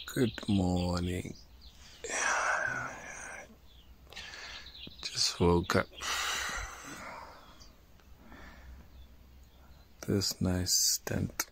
Good morning. Just woke up. This nice tent.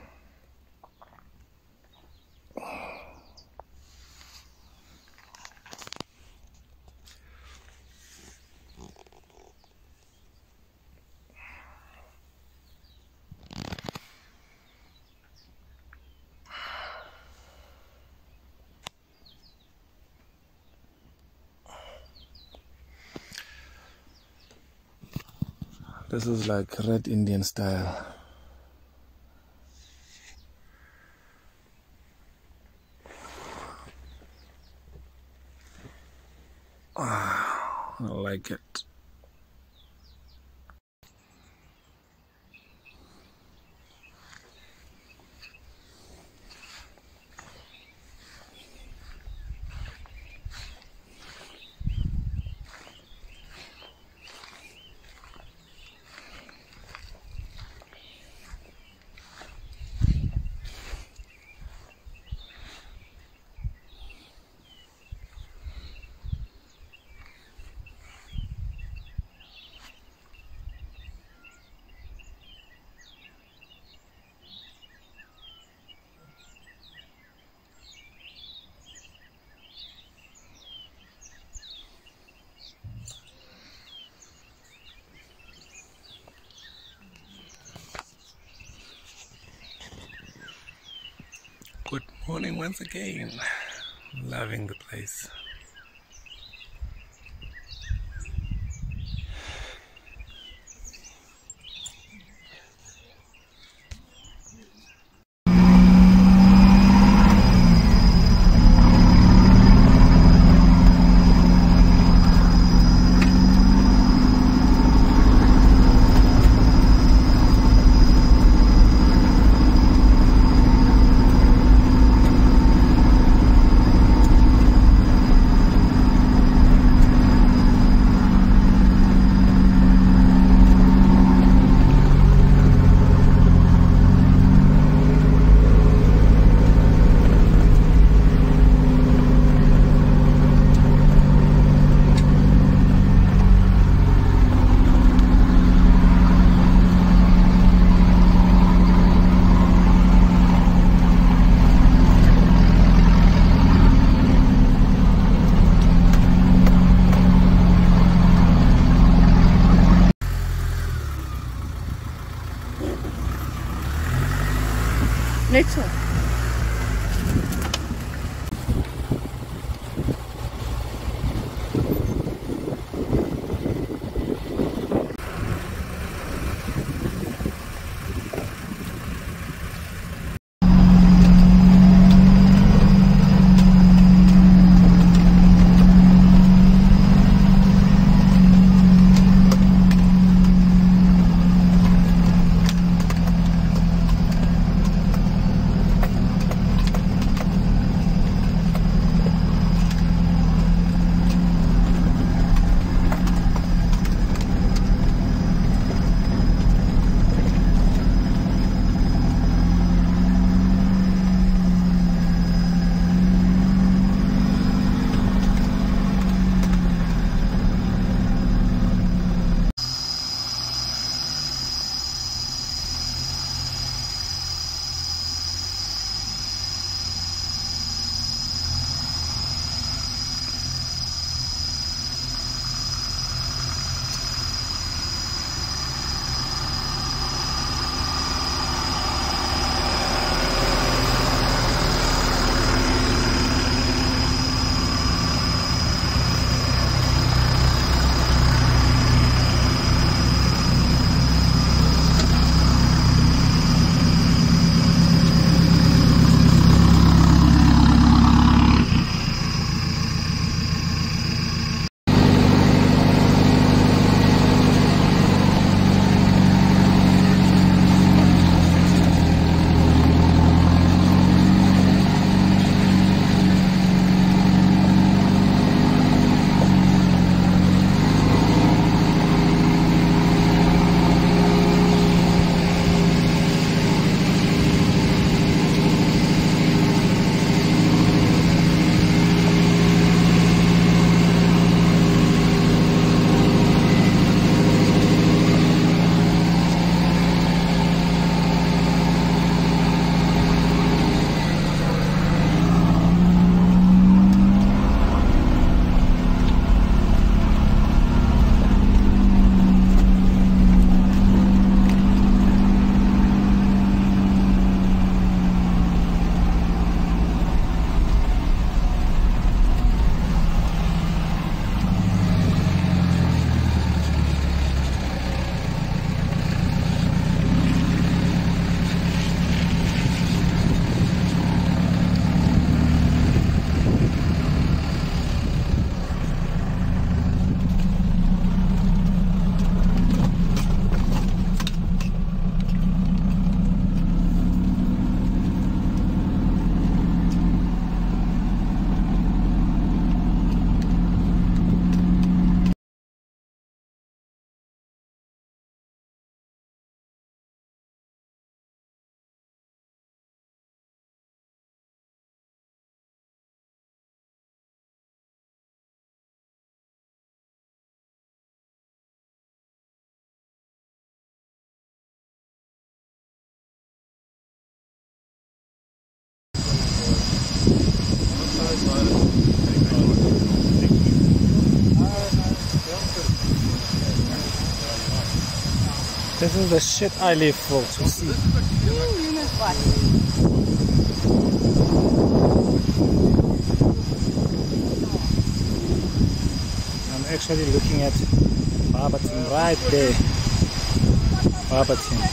This is like Red Indian style. I like it. Good morning once again. Loving the place. Next one. This is the shit I live for, to see. I'm actually looking at Barberton right there. Barberton.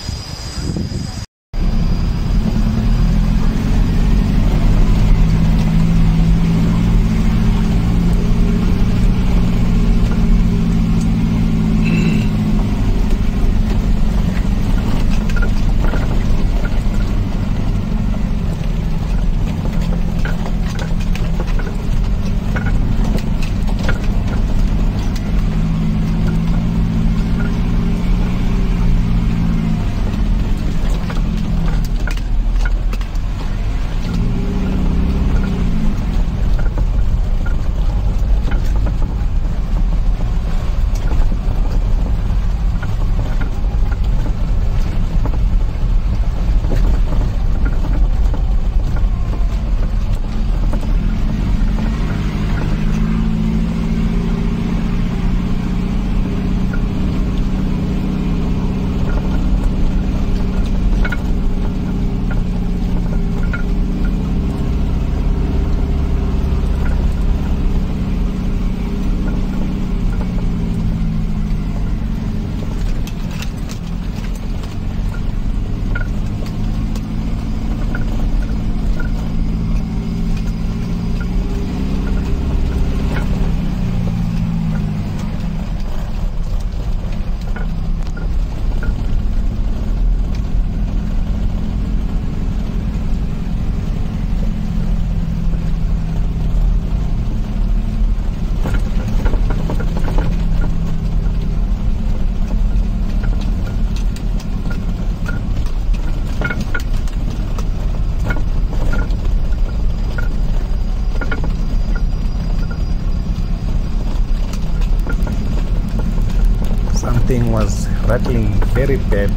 Thing was rattling very bad.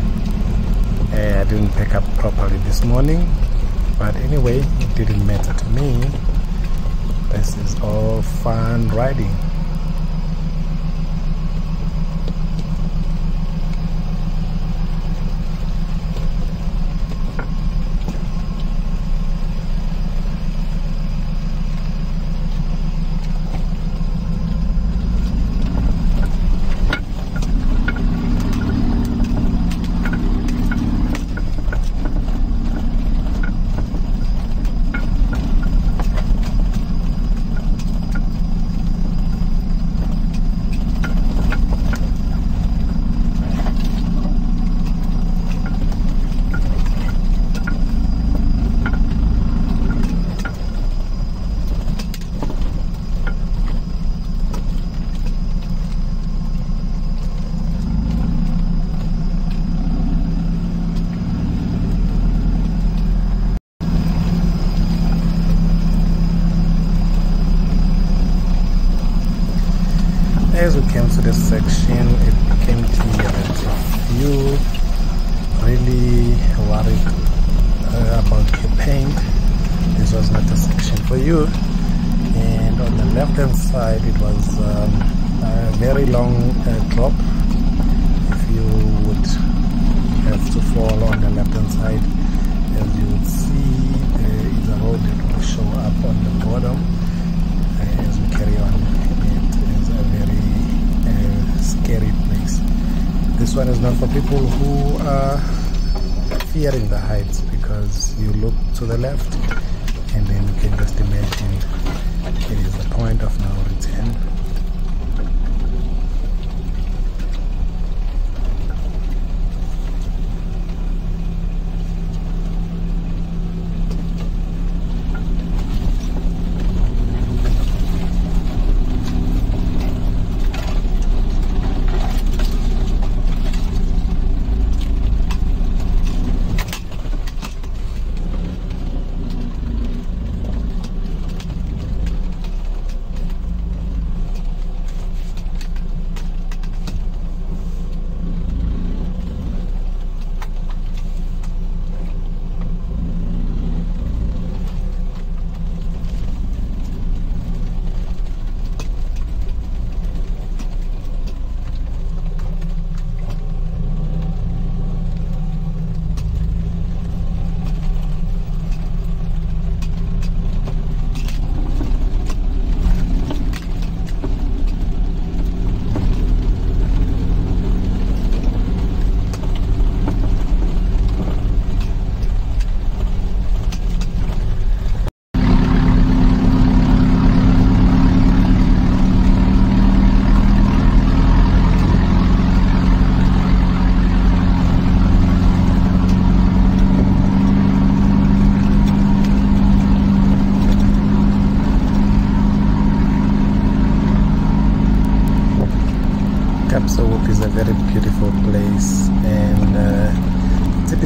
I didn't pack up properly this morning, but anyway, it didn't matter to me. This is all fun riding. As we came to this section, it became clear that if you really worried about your paint, this was not a section for you. And on the left hand side, it was a very long drop. If you would have to fall on the left hand side, as you would see, there is a road that will show up on the bottom as we carry on. A very scary place. This one is not for people who are fearing the heights, because you look to the left and then you can just imagine it is the point of no return.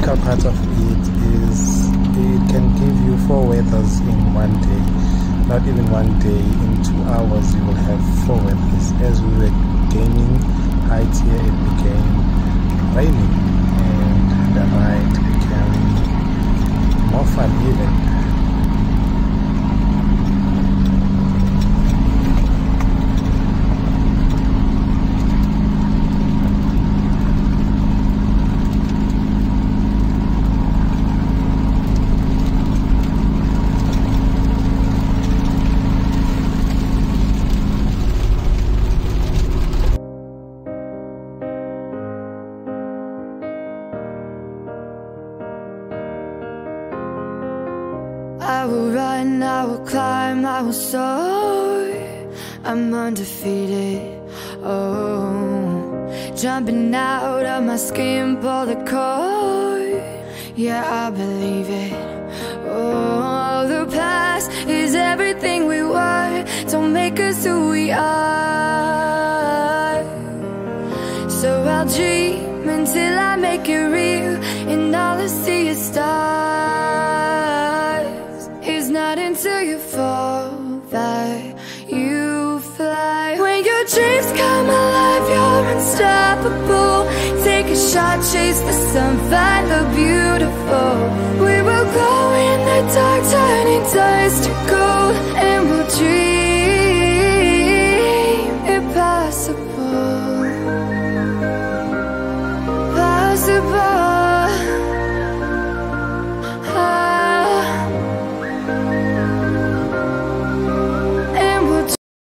difficult part of it is it can give you 4 weathers in one day. Not even one day, in 2 hours you will have 4 weathers. As we were gaining height here, it became raining and the ride became more fun even. I will run, I will climb, I will soar. I'm undefeated, oh. Jumping out of my skin, pull the cord. Yeah, I believe it. Oh, the past is everything we were. Don't make us who we are. So I'll dream until I make it real, and all I see is stars. It's not until you fall that you fly. When your dreams come alive, you're unstoppable. Take a shot, chase the sun, find the beautiful. We will glow in the dark, turning dust to gold.